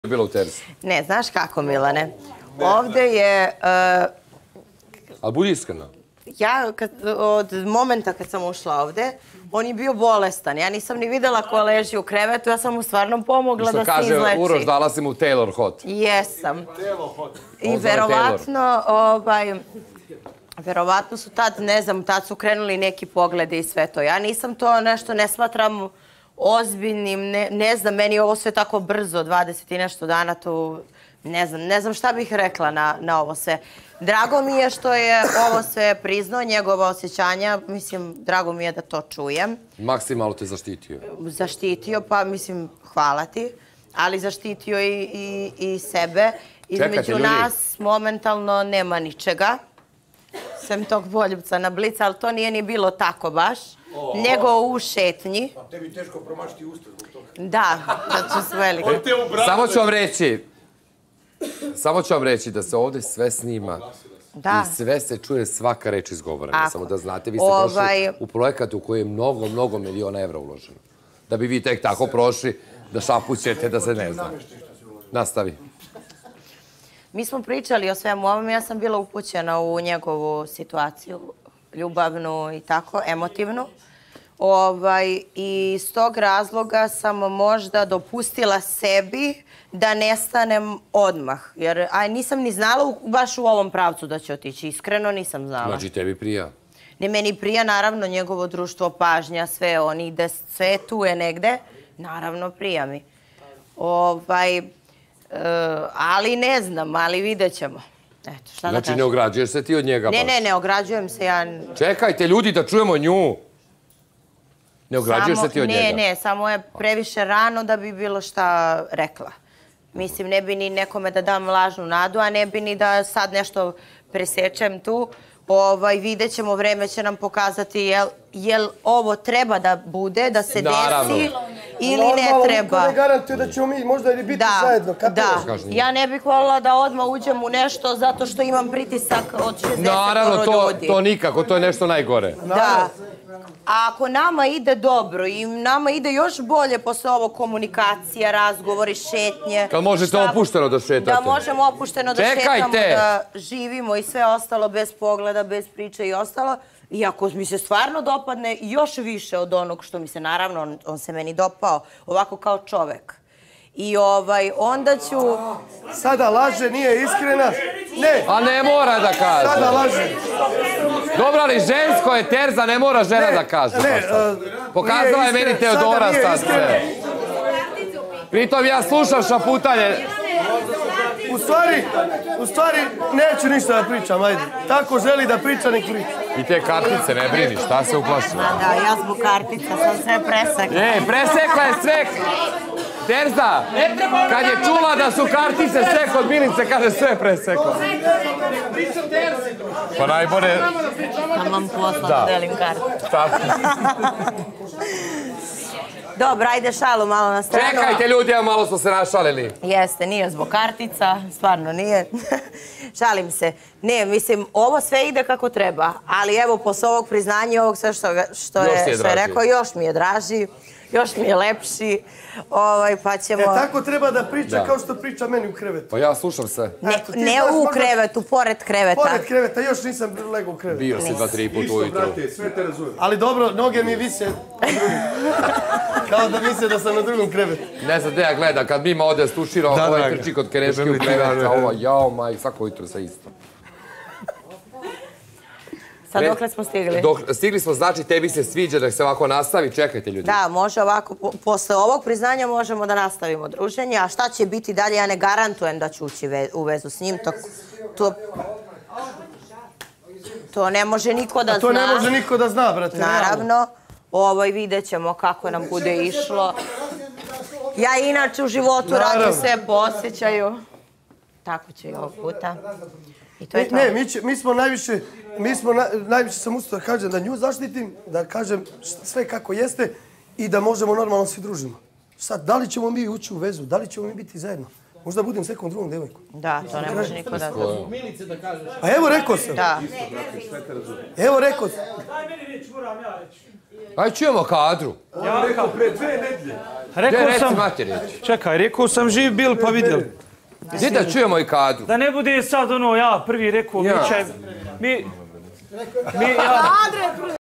Bilo u Terzi? Ne, znaš kako, Milane? Ovde je... Ali budi iskreno. Ja, od momenta kad sam ušla ovde, on je bio bolestan. Ja nisam ni videla ko leži u krevetu, ja sam mu stvarno pomogla da se izleči. Što kaže Uroš, dala si mu Taylor Hot. Jesam. I verovatno su tad, ne znam, tad su krenuli neki poglede i sve to. Ja nisam to nešto, ne smatram ozbiljnim, ne znam, meni je ovo sve tako brzo, 20 i nešto dana, to ne znam šta bih rekla na ovo sve. Drago mi je što je ovo sve priznao, njegova osjećanja, mislim, drago mi je da to čujem. Maksimalno te zaštitio. Zaštitio, pa mislim, hvala ti, ali zaštitio i sebe. Između nas momentalno nema ničega, sem tog poljubca na blica, ali to nije ni bilo tako baš, nego u šetnji. A tebi teško promašiti usta zbog toga. Da, to ću velike. Samo ću vam reći da se ovdje sve snima i sve se čuje, svaka reč izgovorena. Samo da znate, vi ste prošli u projekat u koji je mnogo miliona evra uloženo. Da bi vi tek tako prošli, da šapućete, da se ne zna. Nastavi. Mi smo pričali o svemu ovom, ja sam bila upućena u njegovu situaciju, ljubavnu i tako, emotivnu. I s tog razloga sam možda dopustila sebi da nestanem odmah. Jer nisam ni znala baš u ovom pravcu da će otići. Iskreno nisam znala. Znači tebi prija? Ne, meni prija, naravno, njegovo društvo, pažnja, sve, on ide, sve tu je negde. Naravno, prija mi. Ali ne znam, ali vidjet ćemo. Znači ne ograđuješ se ti od njega baš? Ne ograđujem se ja. Čekajte ljudi da čujemo nju. Ne ograđuješ se ti od njega? Ne, samo je previše rano da bi bilo šta rekla. Mislim, ne bi ni nekome da dam lažnu nadu, a ne bi ni da sad nešto presečem tu. Vidjet ćemo, vreme će nam pokazati jel ovo treba da bude, da se desi ili ne treba. Normalno, niko ne garantuje da ćemo mi možda ili biti zajedno. Da, ja ne bih voljela da odmah uđem u nešto zato što imam pritisak od 60 ljudi. Naravno, to nikako, to je nešto najgore. Da. A ako nama ide dobro i nama ide još bolje posle ovo komunikacija, razgovori, šetnje... Kad možete opušteno da šetate? Da možemo opušteno da šetamo, da živimo i sve ostalo bez pogleda, bez priče i ostalo. I ako mi se stvarno dopadne još više od onog što mi se, naravno, on se meni dopao, ovako kao čovek. I onda ću... Sada laže, nije iskrena. Ne. A ne mora da kaže. Sada laže. Dobro, ali žensko je Terza, ne mora žena da kaže. Pokazala je meni Teodora sad sve. Pritom ja slušam šaputanje. U stvari, neću ništa da pričam, ajde. Tako želi da priča, nek priča. I te kartice, ne brini, šta se uplašila? Da, ja zbog kartica sam sve presekla. Presekla je sve. Terza, kad je čula da su kartice sve kod Milice, kaže sve presekla. Pa najbolje... Kad vam posla da delim kartice. Dobro, ajde šalu malo na stranu. Čekajte ljudi, evo malo smo se našalili. Jeste, nije zbog kartica, stvarno nije. Šalim se. Ne, mislim, ovo sve ide kako treba, ali evo, posle ovog priznanja i ovog sve što je rekao, još mi je draži, još mi je lepši, pa ćemo... Tako treba da priča kao što priča meni u krevetu. Pa ja slušam se. Ne u krevetu, pored kreveta. Pored kreveta, još nisam legao u krevetu. Bio si 2-3 puta ujutru. Sve te razumijem. Ali dobro, noge mi vise na drugom. Kao da misle da sam na drugom krevetu. Ne znam gdje ja gledam, kad Mima ode stušira, ovaj trči kod Kereške u kreveta, ovo jao maj, svako ujutru sa isto. Sad dokle smo stigli? Stigli smo, znači tebi se sviđa da se ovako nastavi, čekajte ljudi. Da, može ovako, posle ovog priznanja možemo da nastavimo druženje, a šta će biti dalje, ja ne garantujem da ću ući u vezu s njim, to ne može niko da zna. To ne može niko da zna, brate. Naravno, vidjet ćemo kako nam bude išlo. Ja inače u životu radim sve po osjećaju, tako će i ovog puta. Ne, mi smo najviše sam ustao da kažem da nju zaštitim, da kažem sve kako jeste i da možemo normalno svi družimo. Sad, da li ćemo mi ući u vezu, da li ćemo mi biti zajedno? Možda budem s nekom drugom devojkom. Da, to ne može niko da zna. A evo rekao sam. Da. Evo rekao sam. Ajde čujemo kadru. Ja rekao pre 2 nedelje. reci mati reći. Čekaj, rekao sam živ bil pa vidjeli. Gdje da čujemo i Kadu? Da ne bude sad ono ja prvi rekao, mi...